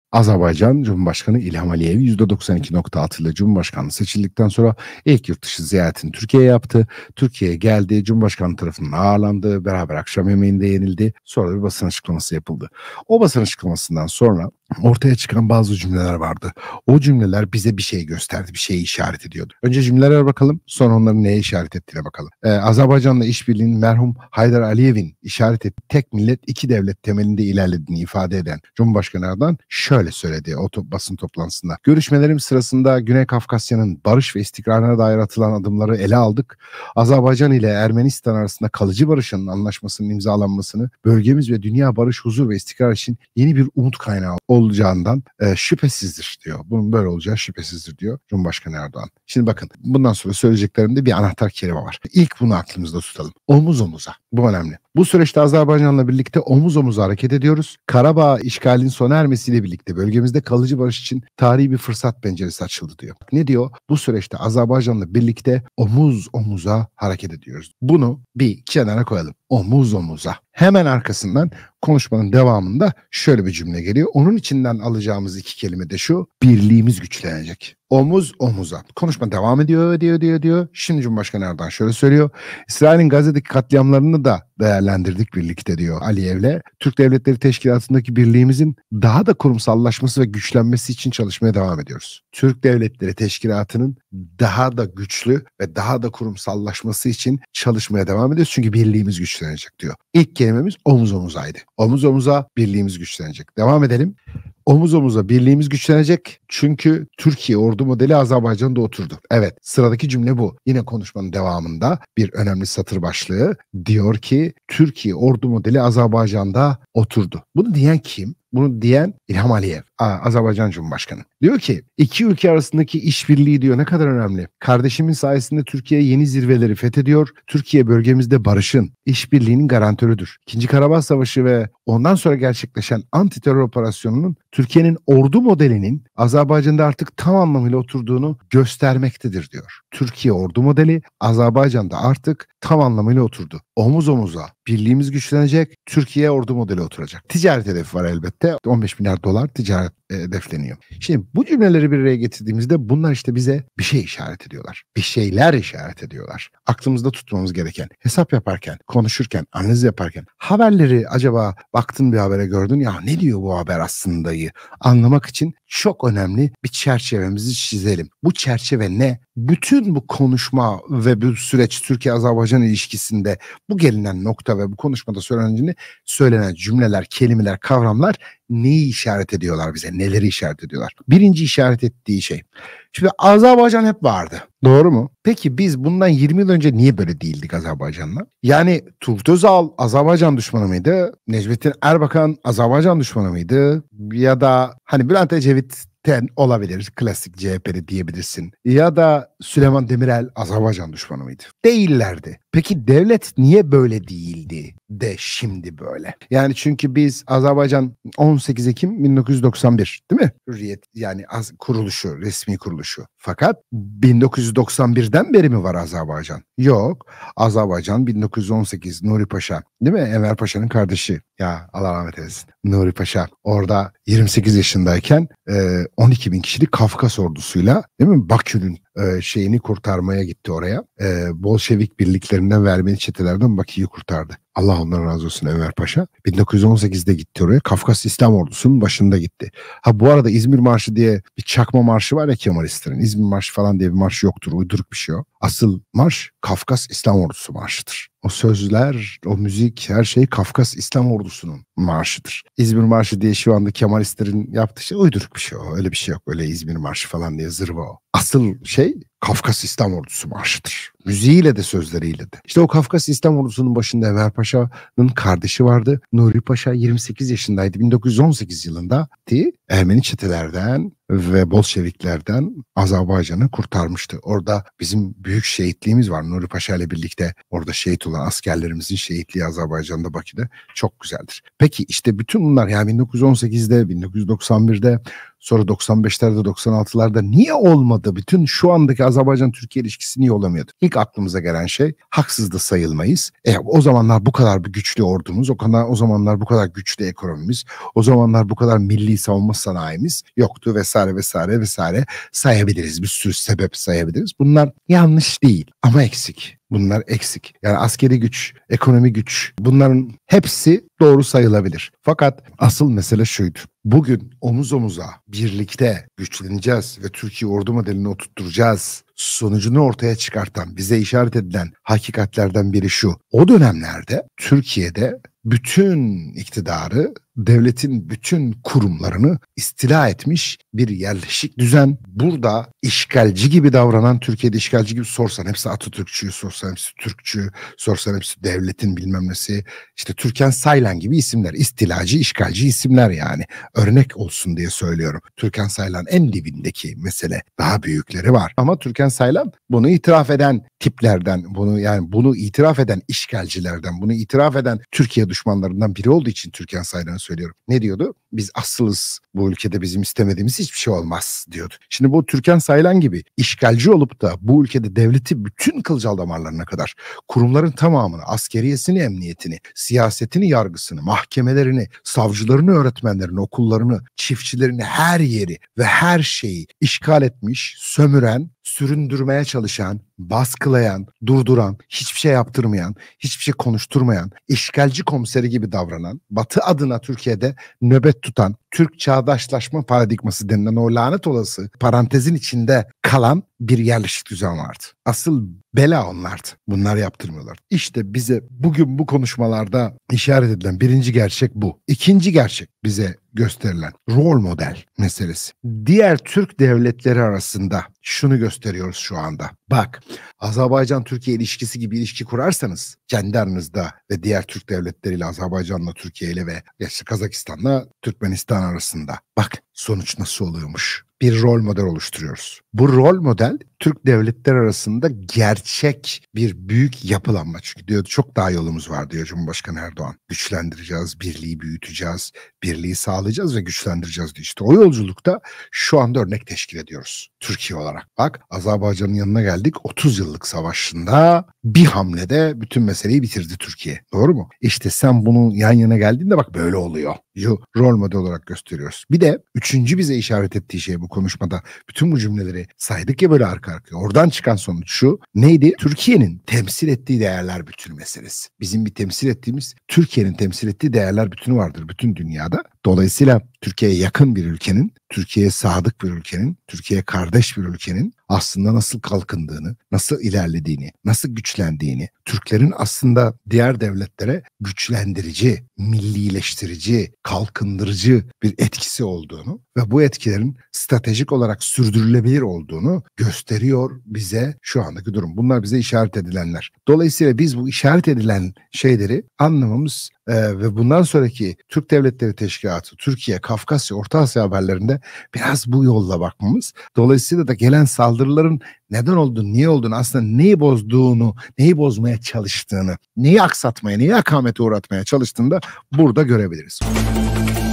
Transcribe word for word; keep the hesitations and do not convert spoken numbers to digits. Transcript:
Azerbaycan Cumhurbaşkanı İlham Aliyev yüzde doksan iki nokta altı ile Cumhurbaşkanlığı seçildikten sonra ilk yurt dışı ziyaretini Türkiye'ye yaptı. Türkiye'ye geldi, Cumhurbaşkanı tarafından ağırlandı, beraber akşam yemeğinde yenildi. Sonra bir basın açıklaması yapıldı. O basın açıklamasından sonra ortaya çıkan bazı cümleler vardı. O cümleler bize bir şey gösterdi, bir şeyi işaret ediyordu. Önce cümlelere bakalım, sonra onların neye işaret ettiğine bakalım. Ee, Azerbaycan'la işbirliğinin merhum Haydar Aliyev'in işaret ettiği tek millet iki devlet temelinde ilerlediğini ifade eden Cumhurbaşkanı Erdoğan şöyle söyledi o to- basın toplantısında. Görüşmelerim sırasında Güney Kafkasya'nın barış ve istikrarına dair atılan adımları ele aldık. Azerbaycan ile Ermenistan arasında kalıcı barışın anlaşmasının imzalanmasını, bölgemiz ve dünya barış, huzur ve istikrar için yeni bir umut kaynağı olacağından e, şüphesizdir diyor. Bunun böyle olacağı şüphesizdir diyor Cumhurbaşkanı Erdoğan. Şimdi bakın, bundan sonra söyleyeceklerimde bir anahtar kelime var. İlk bunu aklımızda tutalım. Omuz omuza. Bu önemli. Bu süreçte Azerbaycan'la birlikte omuz omuza hareket ediyoruz. Karabağ işgalinin sona ermesiyle birlikte bölgemizde kalıcı barış için tarihi bir fırsat penceresi açıldı diyor. Ne diyor? Bu süreçte Azerbaycan'la birlikte omuz omuza hareket ediyoruz. Bunu bir kenara koyalım. Omuz omuza. Hemen arkasından konuşmanın devamında şöyle bir cümle geliyor. Onun içinden alacağımız iki kelime de şu: birliğimiz güçlenecek. Omuz omuza. Konuşma devam ediyor, diyor, diyor, diyor. Şimdi Cumhurbaşkanı Erdoğan şöyle söylüyor. İsrail'in Gazze'deki katliamlarını da değerlendirdik birlikte diyor Aliyev'le. Türk Devletleri Teşkilatı'ndaki birliğimizin daha da kurumsallaşması ve güçlenmesi için çalışmaya devam ediyoruz. Türk Devletleri Teşkilatı'nın daha da güçlü ve daha da kurumsallaşması için çalışmaya devam ediyoruz. Çünkü birliğimiz güçlenecek diyor. İlk kelimemiz omuz omuzaydı. Omuz omuza birliğimiz güçlenecek. Devam edelim. Omuz omuza birliğimiz güçlenecek çünkü Türkiye ordu modeli Azerbaycan'da oturdu. Evet, sıradaki cümle bu. Yine konuşmanın devamında bir önemli satır başlığı diyor ki Türkiye ordu modeli Azerbaycan'da oturdu. Bunu diyen kim? Bunu diyen İlham Aliyev, Azerbaycan Cumhurbaşkanı. Diyor ki iki ülke arasındaki işbirliği diyor ne kadar önemli. Kardeşimin sayesinde Türkiye yeni zirveleri fethediyor. Türkiye bölgemizde barışın, işbirliğinin garantörüdür. İkinci Karabağ Savaşı ve ondan sonra gerçekleşen anti terör operasyonunun Türkiye'nin ordu modelinin Azerbaycan'da artık tam anlamıyla oturduğunu göstermektedir diyor. Türkiye ordu modeli Azerbaycan'da artık tam anlamıyla oturdu. Omuz omuza birliğimiz güçlenecek, Türkiye ordu modeli oturacak. Ticaret hedefi var elbette. on beş milyar dolar ticaret hedefleniyor. Şimdi bu cümleleri bir araya getirdiğimizde bunlar işte bize bir şey işaret ediyorlar. Bir şeyler işaret ediyorlar. Aklımızda tutmamız gereken, hesap yaparken, konuşurken, analiz yaparken, haberleri acaba baktın bir habere gördün ya ne diyor bu haber aslında'yı anlamak için çok önemli bir çerçevemizi çizelim. Bu çerçeve ne? Bütün bu konuşma ve bu süreç Türkiye-Azerbaycan ilişkisinde bu gelinen nokta ve bu konuşmada söylenen, söylenen cümleler, kelimeler, kavramlar neyi işaret ediyorlar bize? Neleri işaret ediyorlar? Birinci işaret ettiği şey. Şimdi Azerbaycan hep vardı. Doğru mu? Peki biz bundan yirmi yıl önce niye böyle değildik Azerbaycan'la? Yani Turgut Özal Azerbaycan düşmanı mıydı? Necmettin Erbakan Azerbaycan düşmanı mıydı? Ya da hani Bülent Ecevit ten olabilir. Klasik C H P'li diyebilirsin. Ya da Süleyman Demirel Azerbaycan düşmanı mıydı? Değillerdi. Peki devlet niye böyle değildi de şimdi böyle? Yani çünkü biz Azerbaycan on sekiz Ekim bin dokuz yüz doksan bir değil mi? Hürriyet yani az, kuruluşu, resmi kuruluşu. Fakat bin dokuz yüz doksan birden beri mi var Azerbaycan? Yok. Azerbaycan bin dokuz yüz on sekiz Nuri Paşa değil mi? Enver Paşa'nın kardeşi. Ya Allah rahmet eylesin. Nuri Paşa orada yirmi sekiz yaşındayken on iki bin kişilik Kafkas ordusuyla değil mi? Bakü'nün şeyini kurtarmaya gitti oraya. Bolşevik birliklerinden ve Ermeni çetelerden Bakü'yü kurtardı. Allah ondan razı olsun Enver Paşa. bin dokuz yüz on sekizde gitti oraya. Kafkas İslam Ordusu'nun başında gitti. Ha bu arada İzmir Marşı diye bir çakma marşı var ya Kemalistlerin. İzmir Marşı falan diye bir marş yoktur. Uyduruk bir şey o. Asıl marş Kafkas İslam Ordusu marşıdır. O sözler, o müzik, her şey Kafkas İslam Ordusu'nun marşıdır. İzmir Marşı diye şu anda Kemalistlerin yaptığı şey uyduruk bir şey o. Öyle bir şey yok. Öyle İzmir Marşı falan diye zırva o. Asıl şey Kafkas İslam Ordusu marşıdır. Müziğiyle de sözleriyle de. İşte o Kafkas İslam Ordusu'nun başında Enver Paşa'nın kardeşi vardı. Nuri Paşa yirmi sekiz yaşındaydı. bin dokuz yüz on sekiz yılında Ermeni çetelerden ve Bolşeviklerden Azerbaycan'ı kurtarmıştı. Orada bizim büyük şehitliğimiz var. Nuri Paşa ile birlikte orada şehit olan askerlerimizin şehitliği Azerbaycan'da, Bakü'de çok güzeldir. Peki işte bütün bunlar, yani bin dokuz yüz on sekizde, bin dokuz yüz doksan birde, sonra doksan beşlerde, doksan altılarda niye olmadı? Bütün şu andaki Azerbaycan-Türkiye ilişkisi niye olamıyordu? İlk aklımıza gelen şey, haksız da sayılmayız. E, o zamanlar bu kadar bir güçlü ordumuz, o kadar o zamanlar bu kadar güçlü ekonomimiz, o zamanlar bu kadar milli savunma sanayimiz yoktu vesaire vesaire vesaire sayabiliriz. Bir sürü sebep sayabiliriz. Bunlar yanlış değil ama eksik. Bunlar eksik. Yani askeri güç, ekonomi güç, bunların hepsi doğru sayılabilir. Fakat asıl mesele şuydu. Bugün omuz omuza birlikte güçleneceğiz ve Türkiye ordu modelini oturtturacağız sonucunu ortaya çıkartan, bize işaret edilen hakikatlerden biri şu. O dönemlerde Türkiye'de bütün iktidarı, devletin bütün kurumlarını istila etmiş bir yerleşik düzen. Burada işgalci gibi davranan, Türkiye'de işgalci gibi, sorsan hepsi Atatürkçü, sorsan hepsi Türkçü, sorsan hepsi devletin bilmem nesi, işte Türkan Saylan gibi isimler, istilacı, işgalci isimler yani. Örnek olsun diye söylüyorum. Türkan Saylan en dibindeki mesele, daha büyükleri var. Ama Türkan Saylan bunu itiraf eden tiplerden, bunu yani bunu itiraf eden işgalcilerden, bunu itiraf eden Türkiye düşmanlarından biri olduğu için Türkan Saylan'ı söylüyorum. Ne diyordu? Biz asılız. Bu ülkede bizim istemediğimiz hiçbir şey olmaz diyordu. Şimdi bu Türkan Saylan gibi işgalci olup da bu ülkede devleti bütün kılcal damarlarına kadar, kurumların tamamını, askeriyesini, emniyetini, siyasetini, yargısını, mahkemelerini, savcılarını, öğretmenlerini, okullarını, çiftçilerini, her yeri ve her şeyi işgal etmiş, sömüren, süründürmeye çalışan, baskılayan, durduran, hiçbir şey yaptırmayan, hiçbir şey konuşturmayan, işgalci komiseri gibi davranan, Batı adına Türkiye'de nöbet tutan, Türk çağdaşlaşma paradigması denilen o lanet olası parantezin içinde kalan bir yerleşik düzen vardı. Asıl bela onlardı. Bunlar yaptırmıyorlar. İşte bize bugün bu konuşmalarda işaret edilen birinci gerçek bu. İkinci gerçek bize gösterilen rol model meselesi. Diğer Türk devletleri arasında şunu gösteriyoruz şu anda. Bak, Azerbaycan-Türkiye ilişkisi gibi ilişki kurarsanız kendi aranızda ve diğer Türk devletleriyle, Azerbaycan'la, Türkiye ile ve işte Kazakistan'la Türkmenistan arasında. Bak sonuç nasıl oluyormuş. Bir rol model oluşturuyoruz. Bu rol model Türk devletler arasında gerçek bir büyük yapılanma. Çünkü diyor çok daha yolumuz var diyor Cumhurbaşkanı Erdoğan. Güçlendireceğiz, birliği büyüteceğiz, birliği sağlayacağız ve güçlendireceğiz diyor. İşte o yolculukta şu anda örnek teşkil ediyoruz Türkiye olarak. Bak, Azerbaycan'ın yanına geldik. otuz yıllık savaşında bir hamlede bütün meseleyi bitirdi Türkiye. Doğru mu? İşte sen bunu yan yana geldiğinde bak böyle oluyor. Rol model olarak gösteriyoruz. Bir de üçüncü bize işaret ettiği şey bu konuşmada. Bütün bu cümleleri saydık ya böyle arka arkaya. Oradan çıkan sonuç şu. Neydi? Türkiye'nin temsil ettiği değerler bütünü meselesi. Bizim bir temsil ettiğimiz, Türkiye'nin temsil ettiği değerler bütünü vardır bütün dünyada. Dolayısıyla Türkiye'ye yakın bir ülkenin, Türkiye'ye sadık bir ülkenin, Türkiye'ye kardeş bir ülkenin aslında nasıl kalkındığını, nasıl ilerlediğini, nasıl güçlendiğini, Türklerin aslında diğer devletlere güçlendirici, millileştirici, kalkındırıcı bir etkisi olduğunu ve bu etkilerin stratejik olarak sürdürülebilir olduğunu gösteriyor bize şu andaki durum. Bunlar bize işaret edilenler. Dolayısıyla biz bu işaret edilen şeyleri anlamamız Ee, ve bundan sonraki Türk Devletleri Teşkilatı, Türkiye, Kafkasya, Orta Asya haberlerinde biraz bu yolla bakmamız. Dolayısıyla da gelen saldırıların neden olduğunu, niye olduğunu, aslında neyi bozduğunu, neyi bozmaya çalıştığını, neyi aksatmaya, neyi akamete uğratmaya çalıştığını da burada görebiliriz.